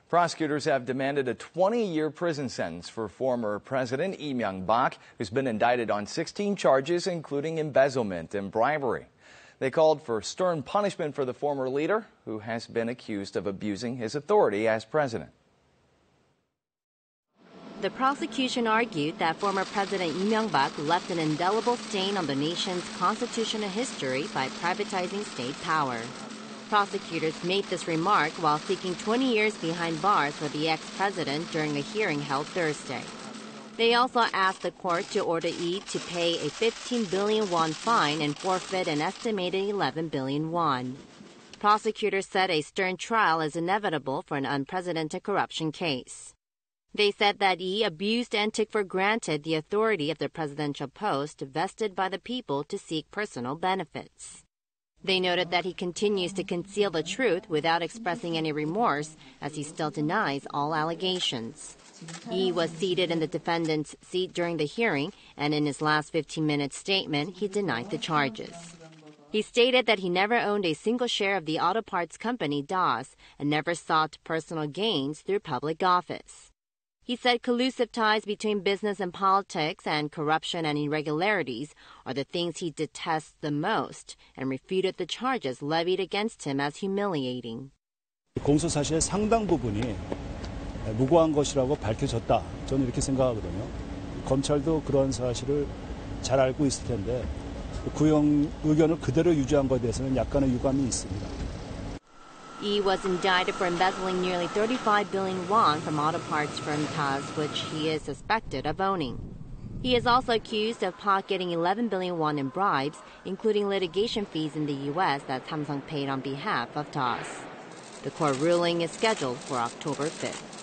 Prosecutors have demanded a 20-year prison sentence for former President Lee Myung-bak, who's been indicted on 16 charges, including embezzlement and bribery. They called for stern punishment for the former leader, who has been accused of abusing his authority as president. The prosecution argued that former President Lee Myung-bak left an indelible stain on the nation's constitutional history by privatizing state power. Prosecutors made this remark while seeking 20 years behind bars for the ex-president during a hearing held Thursday. They also asked the court to order Lee to pay a 15 billion won fine and forfeit an estimated 11 billion won. Prosecutors said a stern trial is inevitable for an unprecedented corruption case. They said that Lee abused and took for granted the authority of the presidential post vested by the people to seek personal benefits. They noted that he continues to conceal the truth without expressing any remorse, as he still denies all allegations. Lee was seated in the defendant's seat during the hearing, and in his last 15-minute statement, he denied the charges. He stated that he never owned a single share of the auto parts company DOS and never sought personal gains through public office. He said collusive ties between business and politics and corruption and irregularities are the things he detests the most, and refuted the charges levied against him as humiliating. 공소 사실의 상당 부분이 무고한 것이라고 밝혀졌다. 저는 이렇게 생각하거든요. 검찰도 그런 사실을 잘 알고 있을 텐데 구형 의견을 그대로 유지한 것에 대해서는 약간의 유감이 있습니다. Lee was indicted for embezzling nearly 35 billion won from auto parts firm DOS, which he is suspected of owning. He is also accused of pocketing 11 billion won in bribes, including litigation fees in the U.S. that Samsung paid on behalf of DOS. The court ruling is scheduled for October 5th.